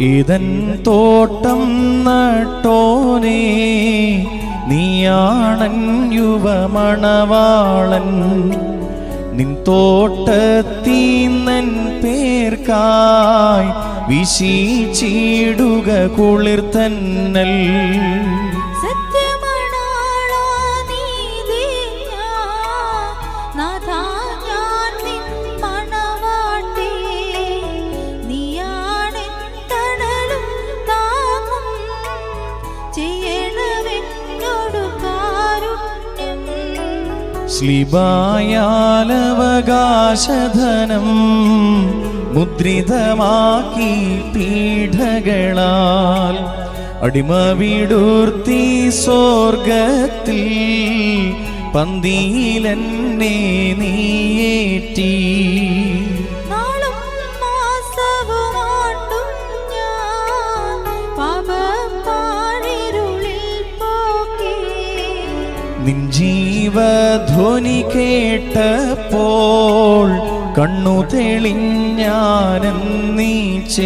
ഇതൻ തോട്ടം നട്ടോനേ, നീയാണൻ യുവമണവാളൻ. നിൻ തോട്ടത്തീന്നൻ പേർക്കായി വീശിച്ചിടുക കുളിർത്തന്നൽ. സ്ലിബായാലവകാശധനം മുദ്രിതമാക്കി പീഠകളാൽ അടിമ വിടുർത്തി സ്വർഗത്തിൽ പന്തിയിലെന്നെ നീയേറ്റി. നിൻ ജീവധ്വനി കേട്ടപ്പോൾ കണ്ണു തെളിഞ്ഞാനെന്നീച്ചേ.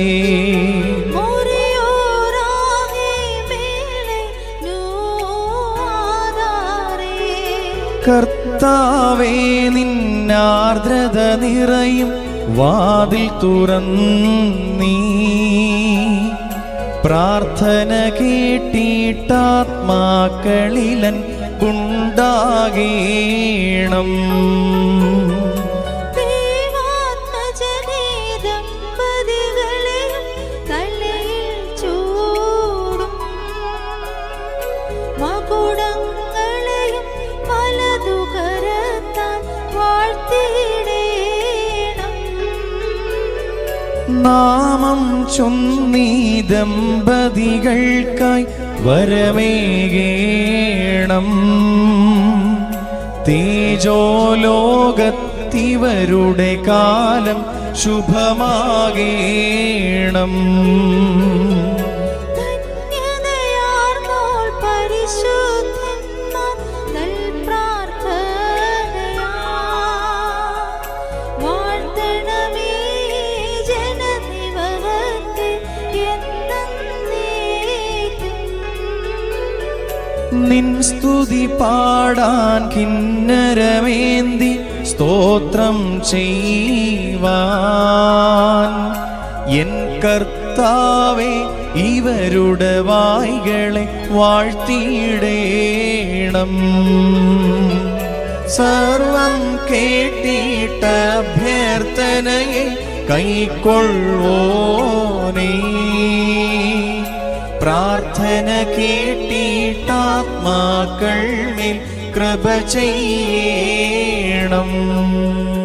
കർത്താവേ, നിന്നാർദ്രത നിറയും വാതിൽ തുറന്നീ. പ്രാർത്ഥന കേട്ടിട്ടാത്മാക്കളിലൻ ഉണ്ടാകേണം. നാമം ചൊന്നീ ദമ്പതികൾക്കായി വരമേകേണം. തേജോലോകത്തിവരുടെ കാലം ശുഭമാകേണം. നിൻ സ്തുതി പാടാൻ കിന്നരമേന്തി സ്തോത്രം ചെയ്യുവാൻ എൻ കർത്താവേ, ഇവരുടെ വായ്കളെ വാഴ്ത്തിയിടേണം. സർവം കേട്ടിട്ട അഭ്യർത്ഥനയെ കൈക്കൊള്ളുവോനേ. പ്രാർത്ഥന കേട്ടിട്ടാത്മാക്കൾ മേൽ കൃപ ചെയ്യണം.